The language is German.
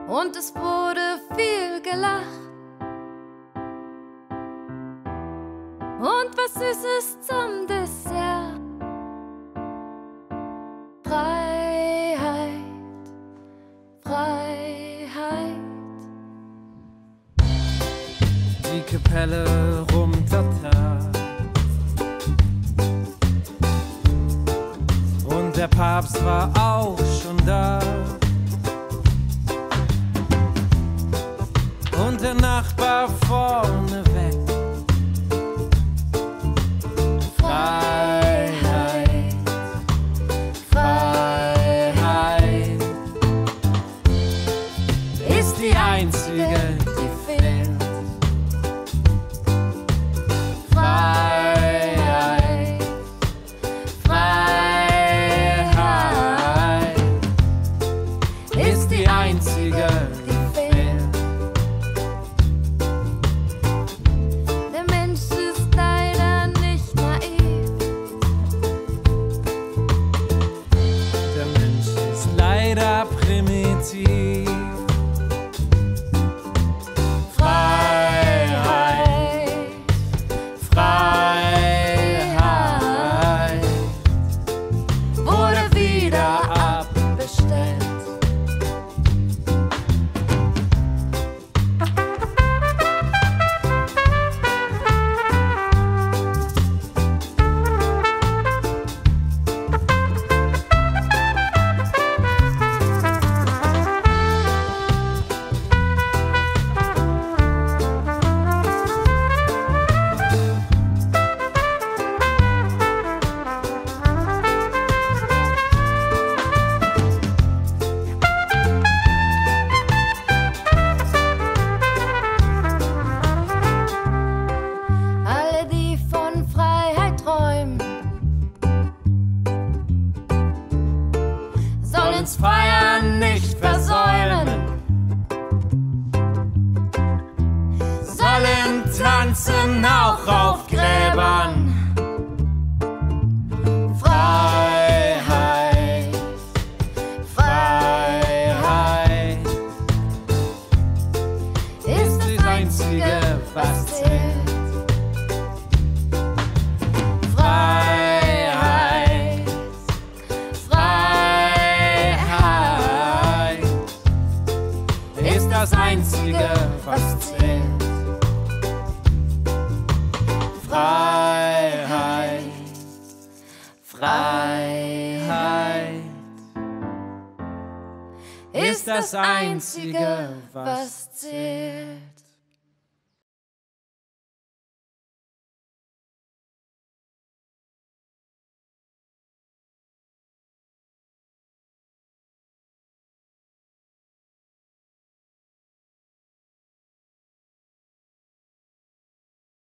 und es wurde viel gelacht. Und was Süßes zum Dessert. Freiheit, Freiheit. Die Kapelle rumtata und der Papst war auch schon da. Und der Nachbar vorne weg. Freiheit, Freiheit ist die einzige, die fehlt. Freiheit, Freiheit ist die einzige, die fehlt. Der Mensch ist leider nicht naiv. Der Mensch ist leider primitiv. Freiheit, Freiheit wurde wieder abbestellt. Alle, die von Freiheit träumen, sollen's Feiern nicht versäumen, Sollen tanzen auch auf Gräbern. Freiheit, Freiheit ist das Einzige, was zählt. Freiheit, Freiheit ist das Einzige, was zählt. Freiheit, Freiheit ist das Einzige, was was zählt.